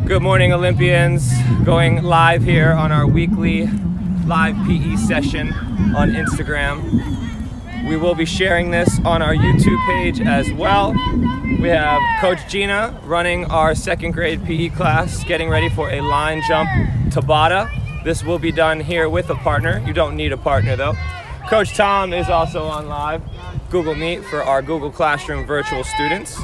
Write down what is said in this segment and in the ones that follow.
Good morning, Olympians. Going live here on our weekly live PE session on Instagram. We will be sharing this on our YouTube page as well. We have Coach Gina running our second grade PE class, getting ready for a line jump Tabata. This will be done here with a partner. You don't need a partner though. Coach Tom is also on live Google Meet for our Google Classroom virtual students.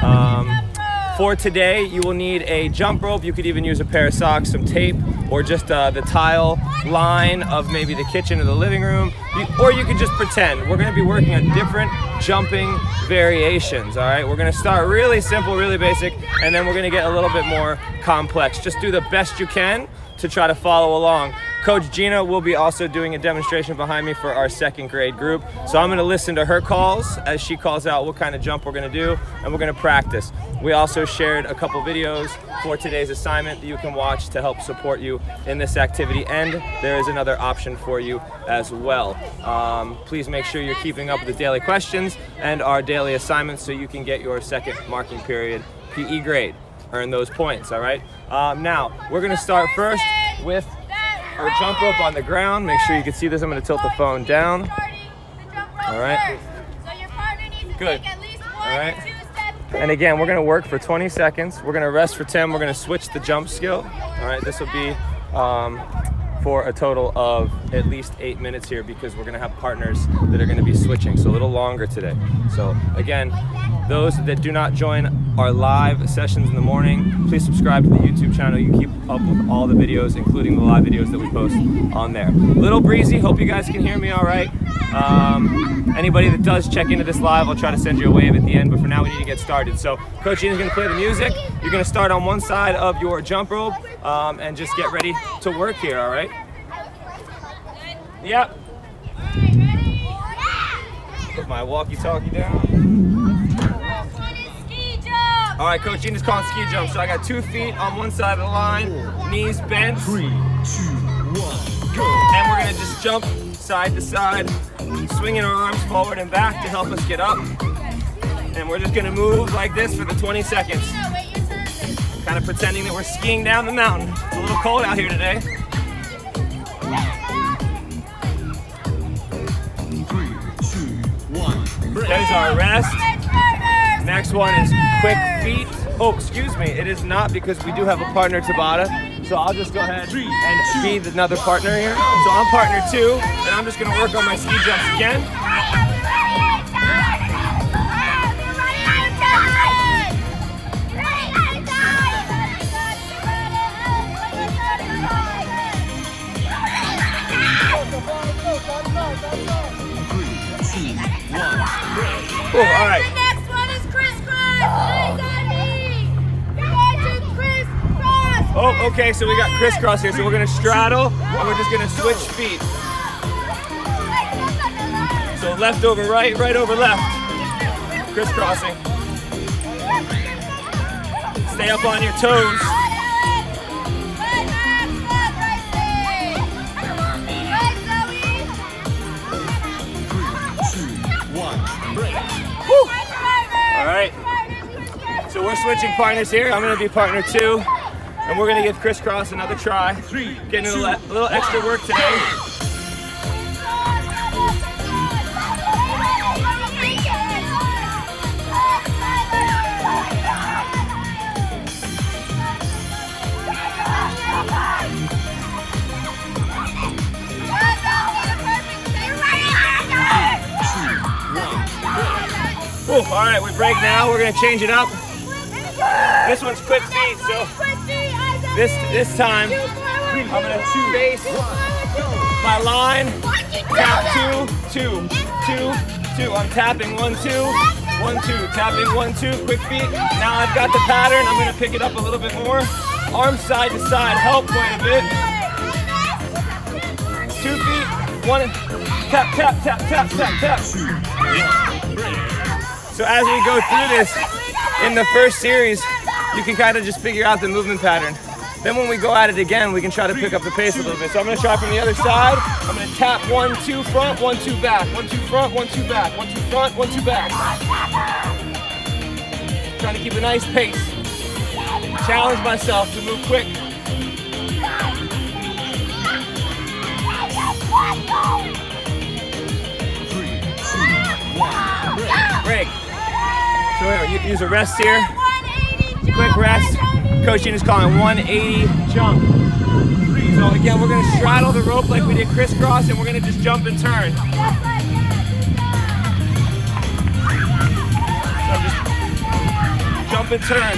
For today, you will need a jump rope. You could even use a pair of socks, some tape, or just the tile line of maybe the kitchen or the living room. Or you could just pretend. We're gonna be working on different jumping variations, all right? We're gonna start really simple, really basic, and then we're gonna get a little bit more complex. Just do the best you can to try to follow along. Coach Gina will be also doing a demonstration behind me for our second grade group. So I'm gonna listen to her calls as she calls out what kind of jump we're gonna do, and we're gonna practice. We also shared a couple videos for today's assignment that you can watch to help support you in this activity, and there is another option for you as well. Please make sure you're keeping up with the daily questions and our daily assignments so you can get your second marking period PE grade. Earn those points, all right? Now, we're gonna start first with our jump rope on the ground. Make sure you can see this. I'm gonna tilt the phone down. All right. Good. All right. And again, we're gonna work for 20 seconds. We're gonna rest for 10. We're gonna switch the jump skill. All right, this will be for a total of at least 8 minutes here because we're gonna have partners that are gonna be switching, so a little longer today. So again, those that do not join our live sessions in the morning, please subscribe to the YouTube channel. You keep up with all the videos, including the live videos that we post on there. Little breezy, hope you guys can hear me all right. Anybody that does check into this live, I'll try to send you a wave at the end, but for now we need to get started. So Coach Gina's gonna play the music. You're gonna start on one side of your jump rope and just get ready to work here, all right? Yep. Put my walkie-talkie down. All right, Coach Gina's calling ski jump. So I got 2 feet on one side of the line, knees bent. 3, 2, 1, go. And we're gonna just jump side to side, swinging our arms forward and back to help us get up. And we're just gonna move like this for the 20 seconds. Kind of pretending that we're skiing down the mountain. It's a little cold out here today. 3, 2, 1. There's our rest. Next one is quick feet. Oh, excuse me, it is not because we do have a partner Tabata. So I'll just go ahead and be another partner here. So I'm partner 2, and I'm just gonna work on my ski jumps again. Cool, all right. The next one is criss-cross. Eyes on me. You're going to criss-cross. Oh, okay, so we got crisscross here. So we're gonna straddle, and we're just gonna switch feet. So left over right, right over left. Crisscrossing. Stay up on your toes. All right, so we're switching partners here. I'm gonna be partner 2, and we're gonna give crisscross another try. Getting a little extra work today. Ooh, all right, we break now. We're gonna change it up. This one's quick feet, so this time I'm gonna face my line. Tap 2, 2, 2, 2. I'm tapping 1, 2, 1, 2. Tapping 1, 2. Quick feet. Now I've got the pattern. I'm gonna pick it up a little bit more. Arms side to side help quite a bit. 2 feet. 1. Tap, tap, tap, tap, tap, tap. So as we go through this in the first series, you can kind of just figure out the movement pattern. Then when we go at it again, we can try to pick up the pace a little bit. So I'm gonna try from the other side. I'm gonna tap 1, 2 front, 1, 2 back, 1, 2 front, 1, 2 back, 1, 2 front, 1, 2 back. Trying to keep a nice pace. challenge myself to move quick. Break. So we're gonna use a rest here. Quick rest. Coach Ian is calling 180 jump. So again, we're gonna straddle the rope like we did crisscross, and we're gonna just jump and turn. So just jump and turn.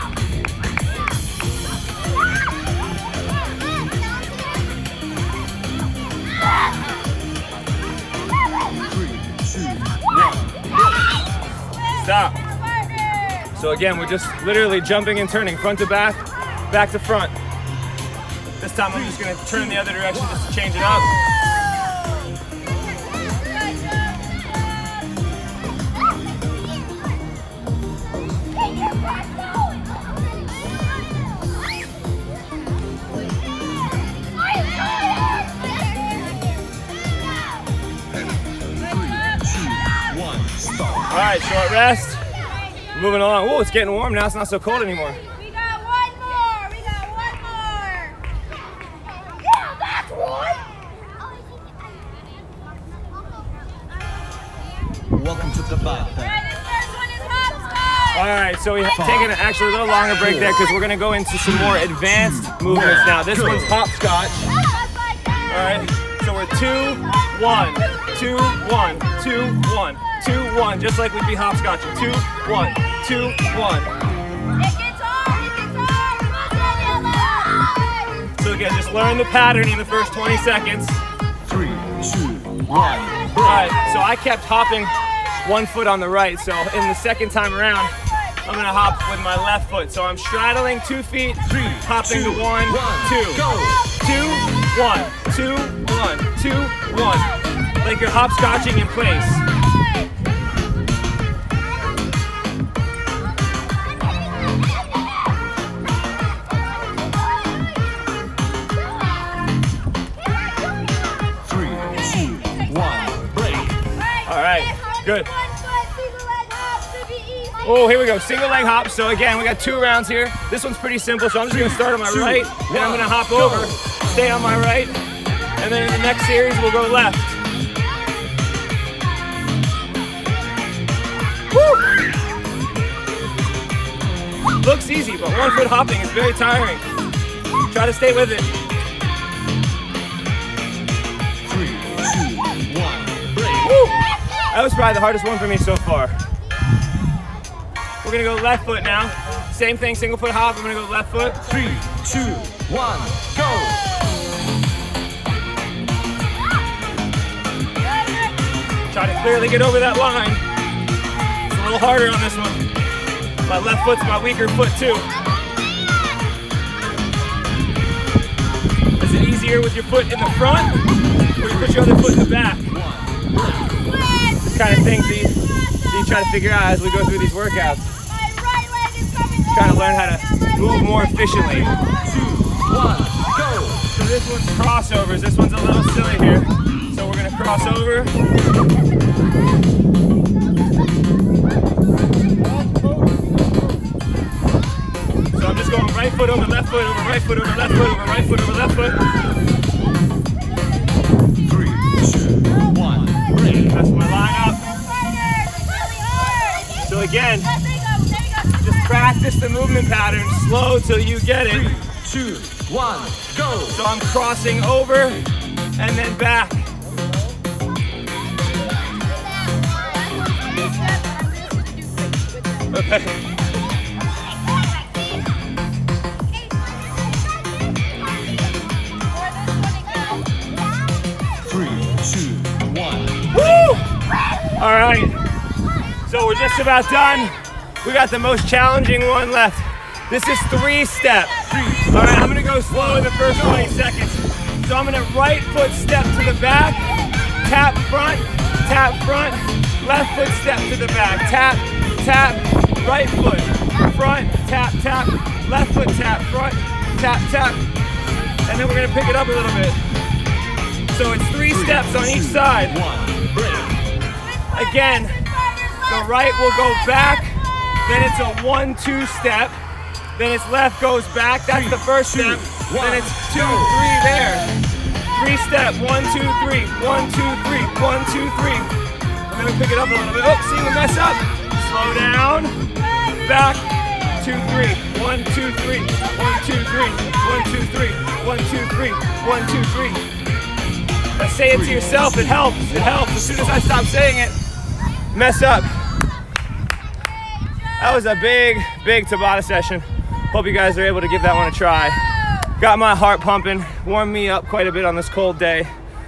Stop. So again, we're just literally jumping and turning front to back, back to front. This time I'm just gonna turn the other direction just to change it up. All right, short rest. Moving along. Oh, it's getting warm now. It's not so cold anymore. We got one more. We got one more. Yeah, that's one. Welcome to Tabata. This first one is hopscotch. All right, so we're taking actually a little longer break there because we're going to go into some more advanced movements now. This one's hopscotch. All right, so we're 2, 1, 2, 1, 2, 1, 2, 1, just like we'd be hopscotching. 2, 1, 2, 1. It gets hard. So again, just learn the pattern in the first 20 seconds. 3, 2, 1. All right, so I kept hopping one foot on the right. So in the second time around, I'm gonna hop with my left foot. So I'm straddling 2 feet, hopping to 1, 2, 2, 1, 2, 1, 2, 1. Like you're hopscotching in place. Good. Oh, here we go. Single leg hop. So again, we got 2 rounds here. This one's pretty simple. So I'm just going to start on my right, and I'm going to hop over, stay on my right, and then in the next series we'll go left. Woo! Looks easy, but 1 foot hopping is very tiring. Try to stay with it. 3, 2, 1, break. Woo! That was probably the hardest one for me so far. We're gonna go left foot now. Same thing, single foot hop. I'm gonna go left foot. 3, 2, 1, go! Try to clearly get over that line. It's a little harder on this one. My left foot's my weaker foot too. Is it easier with your foot in the front, or you put your other foot in the back? Kind of things that you try to figure out as we go through these workouts. Trying to learn how to move more efficiently. 2, 1, go! So this one's crossovers. This one's a little silly here. So we're gonna cross over. So I'm just going right foot over left foot, over right foot, over left foot, over right foot, over left foot. 3, 2, 1, break. That's my lineup. So again, just practice the movement pattern slow till you get it. 3, 2, 1, go! So I'm crossing over and then back. Okay. Woo! All right, so we're just about done. We got the most challenging one left. This is 3-step. All right, I'm gonna go slow in the first 20 seconds. So I'm gonna right foot step to the back, tap front, left foot step to the back, tap, tap, right foot, front, tap, tap, left foot tap, front, tap, tap, and then we're gonna pick it up a little bit. So it's 3 steps on each side. Again, the right will go back, then it's a 1-2 step, then it's left goes back. That's the first step. Then it's 2, 3 there. 3 step, 1, 2, 3, 1, 2, 3, 1, 2, 3. And then we pick it up a little bit. Oh, see, we mess up. Slow down, back, 2, 3, 1, 2, 3, 1, 2, 3, 1, 2, 3, 1, 2, 3, 1, 2, 3. Now say it to yourself, it helps, it helps. As soon as I stop saying it, mess up. That was a big Tabata session. Hope you guys are able to give that one a try. Got my heart pumping, warmed me up quite a bit on this cold day.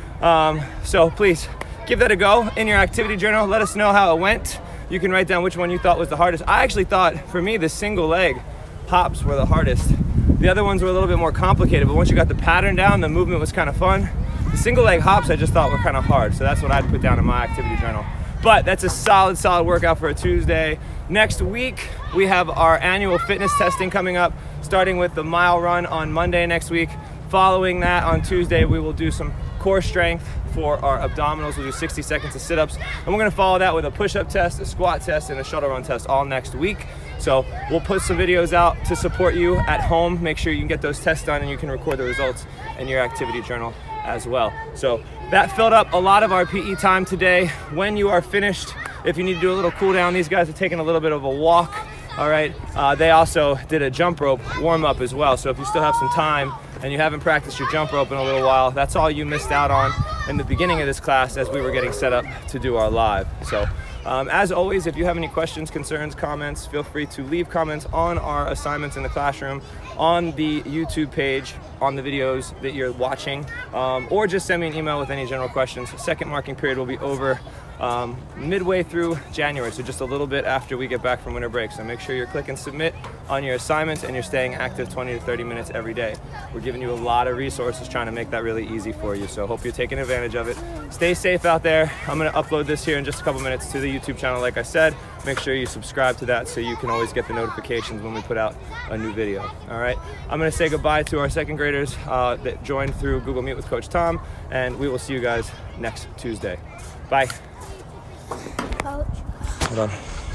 So please give that a go in your activity journal. Let us know how it went. You can write down which one you thought was the hardest. I actually thought, for me, the single leg hops were the hardest. The other ones were a little bit more complicated, but once you got the pattern down, the movement was kind of fun. The single leg hops I just thought were kind of hard, so that's what I'd put down in my activity journal. But that's a solid workout for a Tuesday. Next week, we have our annual fitness testing coming up, starting with the mile run on Monday next week. Following that, on Tuesday, we will do some core strength for our abdominals. We'll do 60 seconds of sit-ups, and we're gonna follow that with a push-up test, a squat test, and a shuttle run test all next week. So we'll put some videos out to support you at home. Make sure you can get those tests done and you can record the results in your activity journal as well. So that filled up a lot of our PE time today. When you are finished, if you need to do a little cool down, these guys are taking a little bit of a walk. All right, they also did a jump rope warm up as well. So if you still have some time and you haven't practiced your jump rope in a little while, that's all you missed out on in the beginning of this class as we were getting set up to do our live. So as always, if you have any questions, concerns, comments, feel free to leave comments on our assignments in the classroom, on the YouTube page, on the videos that you're watching, or just send me an email with any general questions. Second marking period will be over midway through January, so just a little bit after we get back from winter break. So make sure you're clicking submit on your assignments and you're staying active 20 to 30 minutes every day. We're giving you a lot of resources trying to make that really easy for you, so hope you're taking advantage of it. Stay safe out there. I'm going to upload this here in just a couple minutes to the YouTube channel like I said. Make sure you subscribe to that so you can always get the notifications when we put out a new video. All right, I'm going to say goodbye to our second graders that joined through Google Meet with Coach Tom, and we will see you guys next Tuesday. Bye. Coach. Hold on.